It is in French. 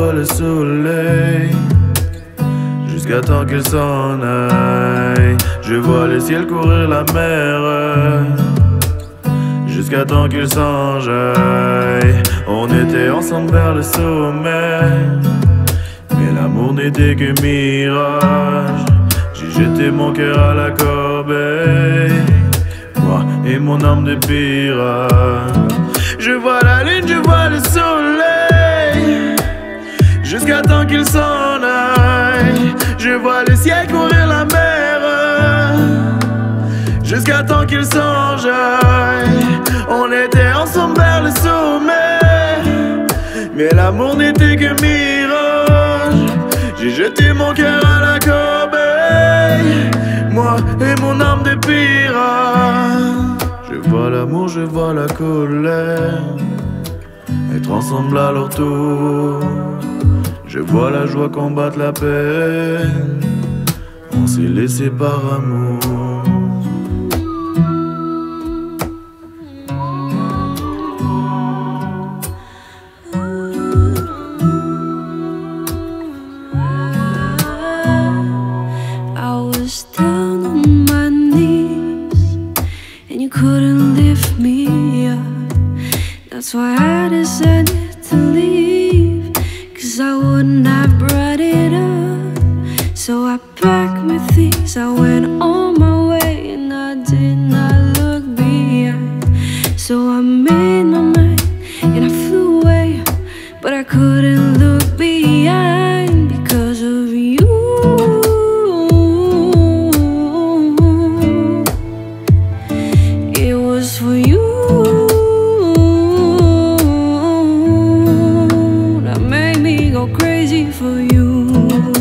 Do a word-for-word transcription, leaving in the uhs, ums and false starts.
vois le soleil jusqu'à temps qu'il s'en aille. Je vois le ciel courir la mer jusqu'à temps qu'il s'enjaille. On était ensemble vers le sommet, mais l'amour n'était que mirage. J'ai jeté mon cœur à la corbeille, moi et mon âme de pirate. Je vois la lune, je vois le soleil jusqu'à temps qu'il s'en aille. Je vois le ciel courir la mer jusqu'à temps qu'il s'enjaille. On était ensemble vers le sommet, mais l'amour n'était que mirage. J'ai jeté mon cœur à la corbeille, moi et mon âme de pirate. Je vois l'amour, je vois la colère, être ensemble à leur tour. Je vois la joie combattre la peine, on s'est laissé par amour. Couldn't lift me up. That's why I decided to leave, 'cause I wouldn't have brought it up. So I packed my things, I went on my way, and I did not look behind. So I made my mind and I flew away, but I couldn't look behind because of you. For you, that made me go crazy for you.